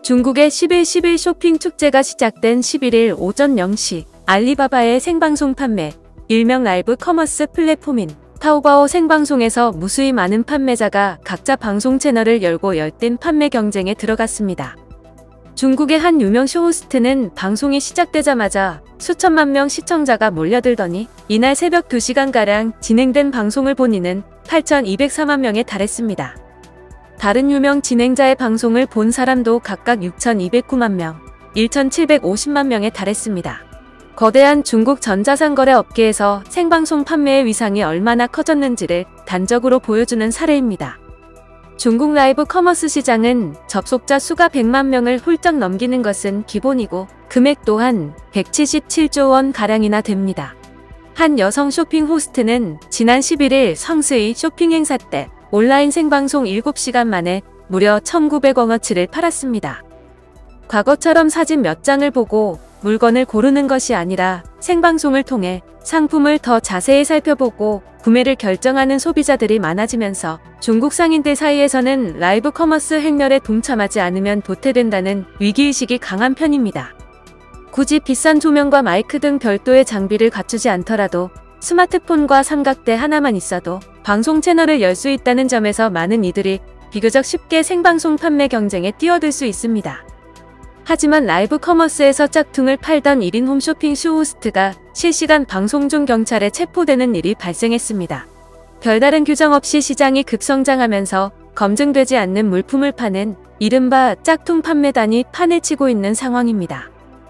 중국의 11.11 쇼핑 축제가 시작된 11일 오전 0시 알리바바의 생방송 판매, 일명 라이브 커머스 플랫폼인 타오바오 생방송에서 무수히 많은 판매자가 각자 방송 채널을 열고 열띤 판매 경쟁에 들어갔습니다. 중국의 한 유명 쇼호스트는 방송이 시작되자마자 수천만 명 시청자가 몰려들더니 이날 새벽 2시간가량 진행된 방송을 본 이는 8,204만 명에 달했습니다. 다른 유명 진행자의 방송을 본 사람도 각각 6,209만 명, 1,750만 명에 달했습니다. 거대한 중국 전자상거래 업계에서 생방송 판매의 위상이 얼마나 커졌는지를 단적으로 보여주는 사례입니다. 중국 라이브 커머스 시장은 접속자 수가 100만 명을 훌쩍 넘기는 것은 기본이고 금액 또한 177조 원 가량이나 됩니다. 한 여성 쇼핑 호스트는 지난 11일 성스의 쇼핑 행사 때 온라인 생방송 7시간 만에 무려 1,900원어치를 팔았습니다. 과거처럼 사진 몇 장을 보고 물건을 고르는 것이 아니라 생방송을 통해 상품을 더 자세히 살펴보고 구매를 결정하는 소비자들이 많아지면서 중국 상인들 사이에서는 라이브 커머스 행렬에 동참하지 않으면 도태된다는 위기의식이 강한 편입니다. 굳이 비싼 조명과 마이크 등 별도의 장비를 갖추지 않더라도 스마트폰과 삼각대 하나만 있어도 방송 채널을 열 수 있다는 점에서 많은 이들이 비교적 쉽게 생방송 판매 경쟁에 뛰어들 수 있습니다. 하지만 라이브 커머스에서 짝퉁을 팔던 1인 홈쇼핑 쇼호스트가 실시간 방송 중 경찰에 체포되는 일이 발생했습니다. 별다른 규정 없이 시장이 급성장하면서 검증되지 않는 물품을 파는 이른바 짝퉁 판매단이 판을 치고 있는 상황입니다.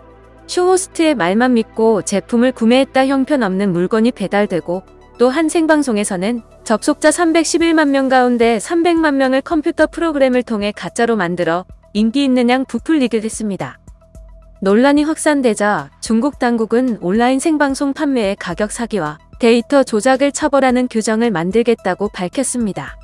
쇼호스트의 말만 믿고 제품을 구매했다 형편없는 물건이 배달되고 또 한 생방송에서는 접속자 311만 명 가운데 300만 명을 컴퓨터 프로그램을 통해 가짜로 만들어 인기 있는 양 부풀리게 됐습니다. 논란이 확산되자 중국 당국은 온라인 생방송 판매의 가격 사기와 데이터 조작을 처벌하는 규정을 만들겠다고 밝혔습니다.